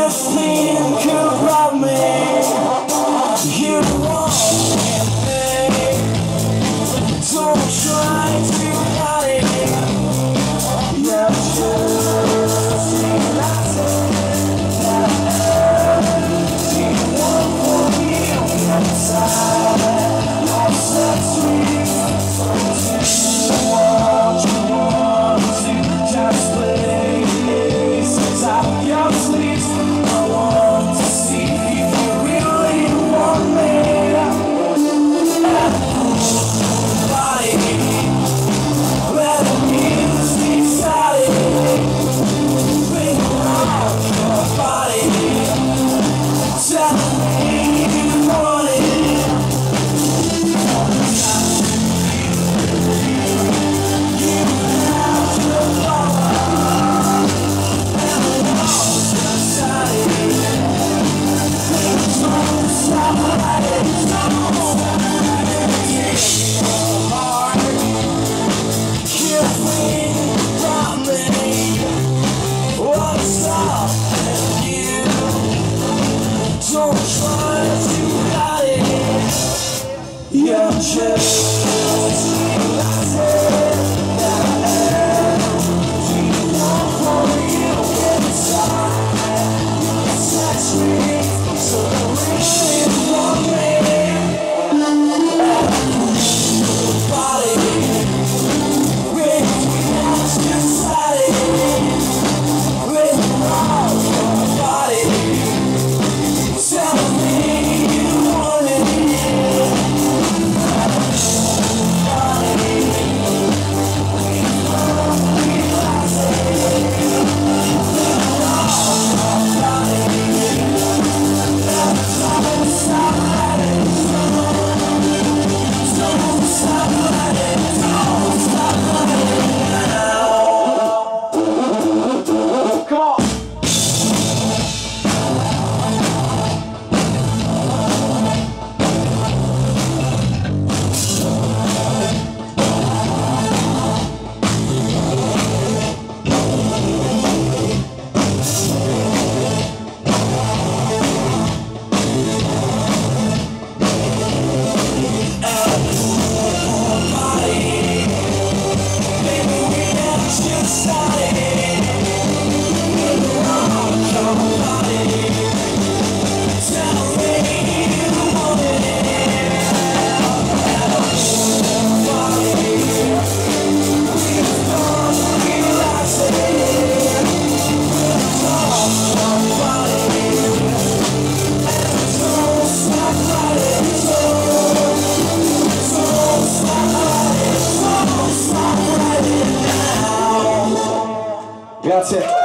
You think about me, you want me. Don't try to hide it. You're just nothing that empty one for you inside. You're so sweet, what you want to just play. Since I'm your sleep, I want to see if you really want me. Body, let the music start. Bring out your body. Tell me you want it. You have the power. Don't stop fighting, don't stop fighting. Heart, you think about me. What's up with you? Don't try to hide it. You're just nothing that empty one for you inside. Touch me, so really want me. Body, with just body, with all your body. Tell me you want it. Body, we love it. With all your body. Don't stop fighting, don't stop fighting, don't stop fighting now. Come on. Grazie.